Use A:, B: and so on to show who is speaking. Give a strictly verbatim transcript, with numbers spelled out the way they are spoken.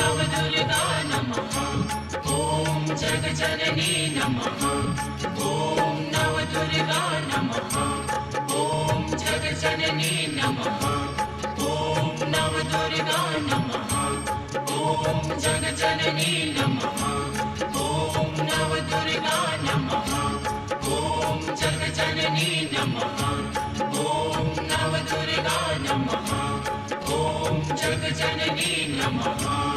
A: नवदुर्गा नमः। ॐ जगजननी नमः। ॐ नवदुर्गा नमः। ॐ जगजननी नमः। ॐ नवदुर्गा नमः। ॐ जगजननी नमः। ॐ नवदुर्गा नमः। ॐ जगजननी नमः। ॐ नवदुर्गा नमः। ॐ जगजननी नमः।